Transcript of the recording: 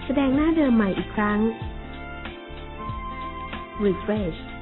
แสดงหน้าเดิมใหม่อีกครั้ง Refresh